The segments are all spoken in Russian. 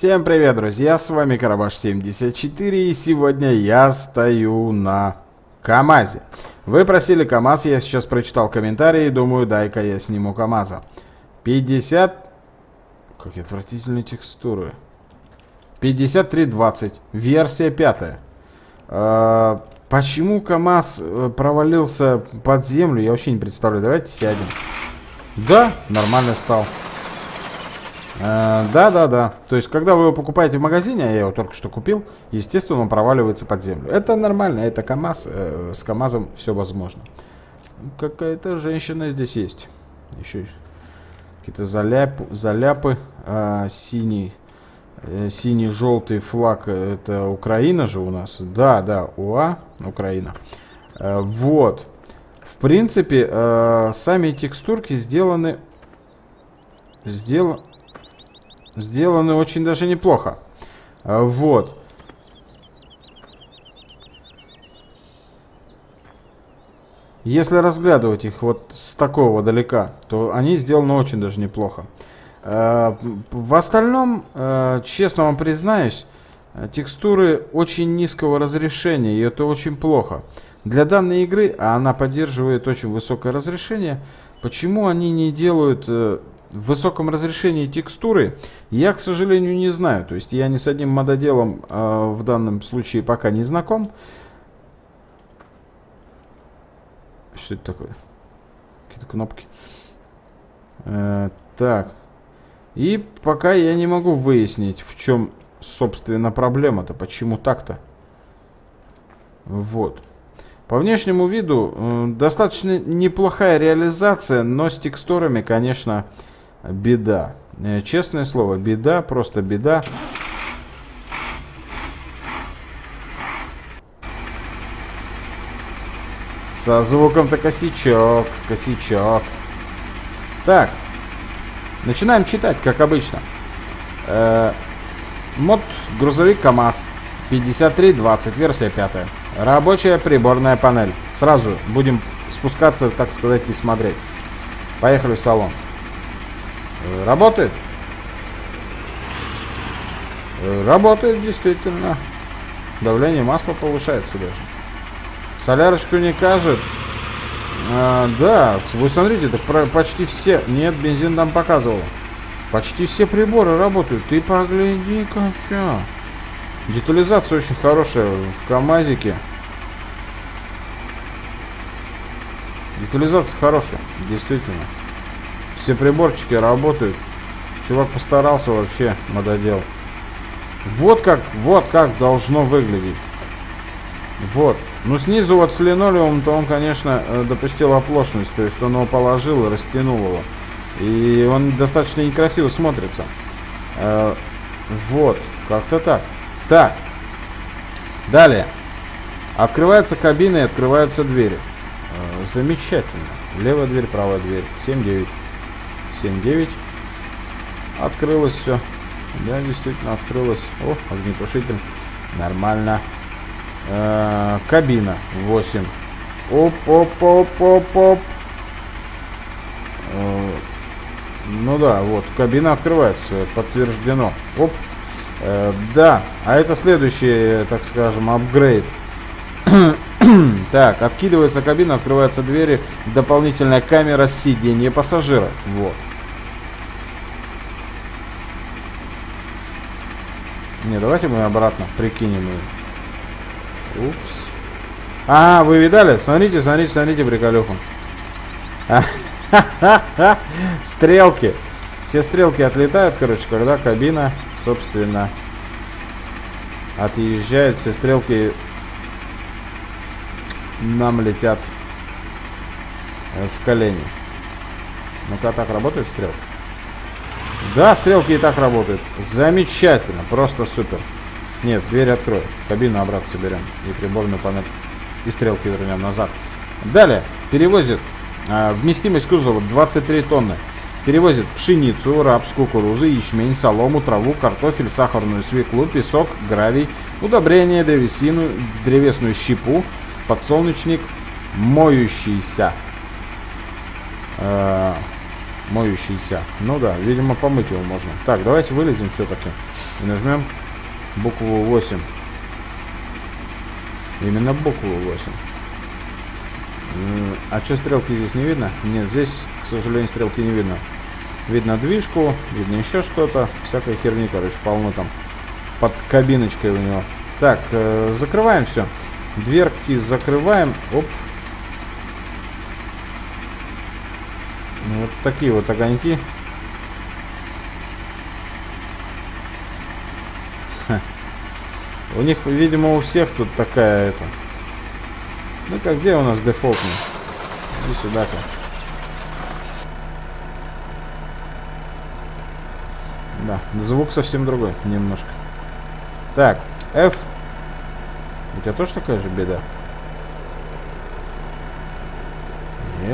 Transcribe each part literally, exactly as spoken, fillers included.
Всем привет, друзья, с вами Карабаш семьдесят четыре, и сегодня я стою на КамАЗе. Вы просили КамАЗ, я сейчас прочитал комментарии, думаю, дай-ка я сниму КамАЗа. пятьдесят... Какие отвратительные текстуры. пятьдесят три двадцать, версия пятая. А, почему КамАЗ провалился под землю, я вообще не представляю. Давайте сядем. Да, нормально стал. Да-да-да. То есть, когда вы его покупаете в магазине, а я его только что купил, естественно, он проваливается под землю. Это нормально, это КамАЗ. Э, с КамАЗом все возможно. Какая-то женщина здесь есть. Еще какие-то заляп, заляпы. А, синий, э, синий-желтый флаг. Это Украина же у нас. Да-да, УА, Украина. Э, вот. В принципе, э, сами текстурки сделаны... Сделаны... Сделаны очень даже неплохо. Вот. Если разглядывать их вот с такого далека, то они сделаны очень даже неплохо. В остальном, честно вам признаюсь, текстуры очень низкого разрешения, и это очень плохо. Для данной игры, а она поддерживает очень высокое разрешение, почему они не делают... В высоком разрешении текстуры я, к сожалению, не знаю. То есть я ни с одним мододелом э, в данном случае пока не знаком. Что это такое? Какие-то кнопки. Э, так. И пока я не могу выяснить, в чем, собственно, проблема-то. Почему так-то? Вот. По внешнему виду э, достаточно неплохая реализация, но с текстурами, конечно... Беда. Честное слово, беда, просто беда. Со звуком-то косячок, косячок. Так, начинаем читать, как обычно. Э, мод грузовик КамАЗ пятьдесят три двадцать, версия пятая. Рабочая приборная панель. Сразу будем спускаться, так сказать, и смотреть. Поехали в салон. Работает? Работает, действительно. Давление масла повышается даже. Солярочку не кажет. А, да, вы смотрите, так почти все... Нет, бензин там показывал. Почти все приборы работают. Ты погляди-ка, что. Детализация очень хорошая в КамАЗике. Детализация хорошая, действительно. Все приборчики работают. Чувак постарался вообще, мододел. Вот как, вот как должно выглядеть. Вот. Ну снизу вот с линолеумом-то он, конечно, допустил оплошность. То есть он его положил и растянул его. И он достаточно некрасиво смотрится. Э, вот. Как-то так. Так. Далее. Открывается кабина и открываются двери. Э, замечательно. Левая дверь, правая дверь. семь девять. семь девять. Открылось все. Да, действительно открылось. О, огнетушитель. Нормально. Э-э, кабина восемь. Оп-оп-оп-оп-оп. Э-э, ну да, вот. Кабина открывается. Подтверждено. Оп. Э-э, да. А это следующий, так скажем, апгрейд. Так, откидывается кабина, открываются двери. Дополнительная камера сиденья пассажира. Вот. Не, давайте мы обратно прикинем ее. Упс. А, вы видали? Смотрите, смотрите, смотрите приколюху. Стрелки. Все стрелки отлетают, короче, когда кабина, собственно, отъезжает. Все стрелки нам летят в колени. Ну-ка, так работают стрелки? Да, стрелки и так работают. Замечательно, просто супер. Нет, дверь открою. Кабину обратно соберем. И приборную панель. И стрелки вернем назад. Далее. Перевозит. Э, вместимость кузова двадцать три тонны. Перевозит пшеницу, рапс, кукурузу, ячмень, солому, траву, картофель, сахарную свеклу, песок, гравий, удобрение, древесину, древесную щепу, подсолнечник, моющийся. Э, моющийся. Ну да, видимо, помыть его можно. Так, давайте вылезем все-таки. И нажмем букву восемь. Именно букву восемь. А что, стрелки здесь не видно? Нет, здесь, к сожалению, стрелки не видно. Видно движку, видно еще что-то. Всякой херни, короче, полно там. Под кабиночкой у него. Так, э, закрываем все. Дверки закрываем. Оп. Вот такие вот огоньки. Ха. У них, видимо, у всех тут такая это. Ну-ка, где у нас дефолтный? Иди сюда-ка. Да, звук совсем другой, немножко. Так, F. У тебя тоже такая же беда? Нет.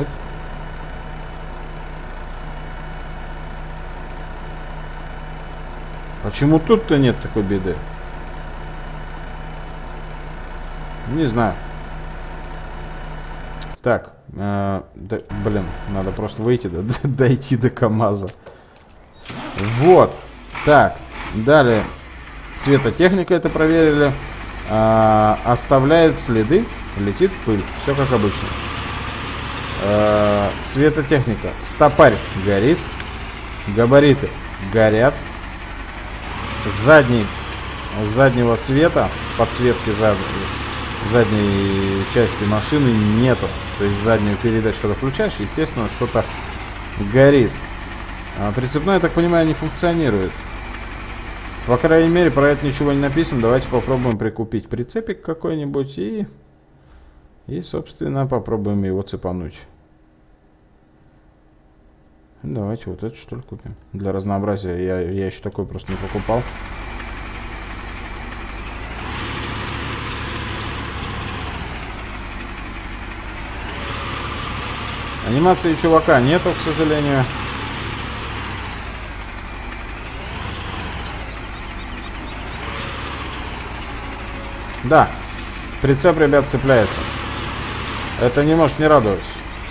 Почему тут-то нет такой беды? Не знаю. Так, э, да, блин, надо просто выйти, да, дойти до КамАЗа. Вот. Так, далее. Светотехника это проверили. А, оставляет следы, летит пыль. Все как обычно. А, светотехника. Стопарь горит. Габариты горят. Задний, заднего света, подсветки зад, задней части машины нету. То есть заднюю передачу, когда включаешь, естественно, что-то горит. А прицепной, я так понимаю, не функционирует. По крайней мере, про это ничего не написано. Давайте попробуем прикупить прицепик какой-нибудь и, и, собственно, попробуем его цепануть. Давайте вот это, что ли, купим. Для разнообразия. Я, я еще такой просто не покупал. Анимации чувака нету, к сожалению. Да, прицеп, ребят, цепляется. Это не может не радовать.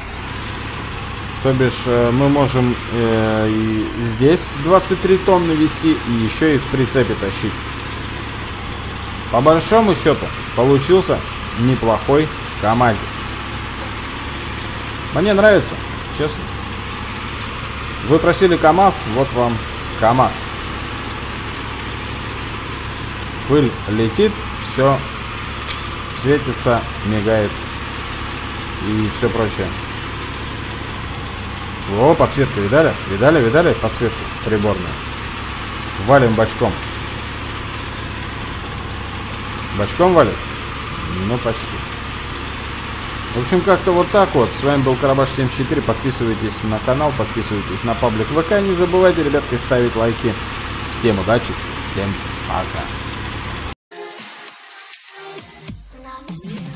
То бишь, мы можем э, и здесь двадцать три тонны вести, и еще и в прицепе тащить. По большому счету, получился неплохой КамАЗик. Мне нравится, честно. Вы просили КамАЗ, вот вам КамАЗ. Пыль летит, все светится, мигает и все прочее. О, подсветка, видали? Видали, видали подсветку приборную? Валим бочком. Бочком валим? Ну, почти. В общем, как-то вот так вот. С вами был Карабаш семьдесят четыре. Подписывайтесь на канал, подписывайтесь на паблик ВК. Не забывайте, ребятки, ставить лайки. Всем удачи, всем пока.